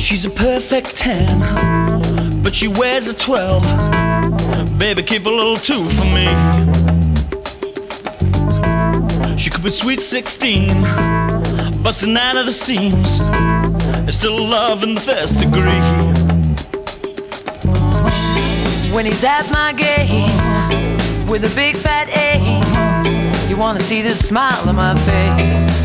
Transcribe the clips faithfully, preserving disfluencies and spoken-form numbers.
She's a perfect ten, but she wears a twelve. Baby, keep a little two for me. She could be sweet sixteen, busting out of the seams. There's still love in the first degree. When he's at my game with a big fat A, you wanna see the smile on my face.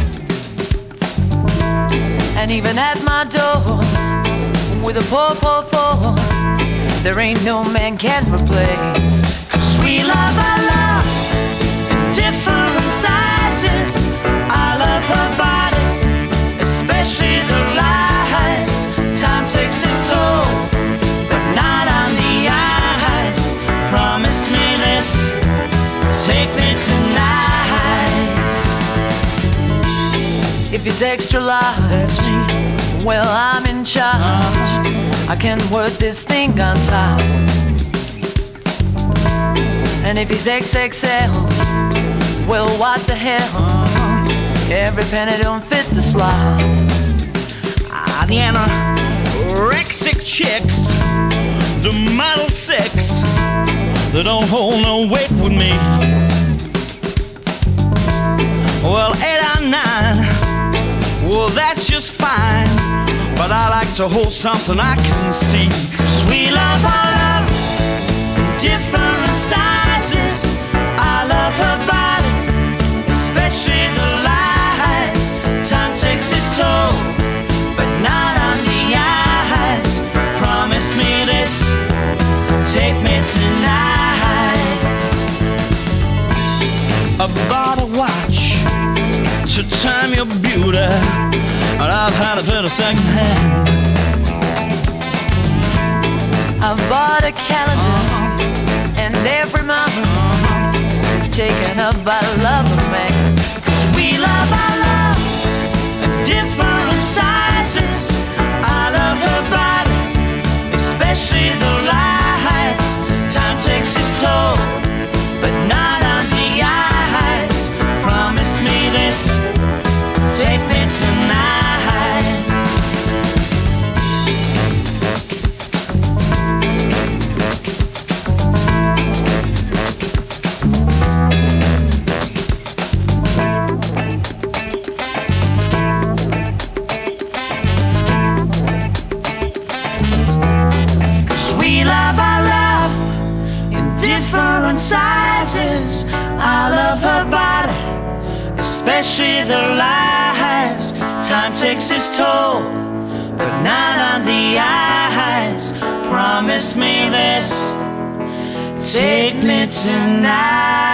And even at my door with a poor, poor four, there ain't no man can replace. 'Cause we love our love in different sizes. I love her body, especially the lies. Time takes its toll, but not on the eyes. Promise me this, take me tonight. If it's extra large, well, I'm in charge. I can work this thing on top. And if he's X X L, well, what the hell? Every penny don't fit the slot. Ah, the anorexic chicks, the model six, they don't hold no weight with me. Well, eight or nine, well, that's just fine. But I like to hold something I can see. 'Cause we love our love in different sizes. I love her body, especially the lies. Time takes its toll, but not on the eyes. Promise me this, take me tonight. I bought a watch to time your beauty, and I've had it for the second hand. I bought a calendar, uh-huh. and every month uh-huh. is taken up by the love of man. 'Cause we love our love in different sizes. I love her body, especially the lies. Time takes its toll, but not on the eyes. Promise me this, take me tonight. Sizes. I love her body, especially the lies. Time takes its toll, but not on the eyes. Promise me this, take me tonight.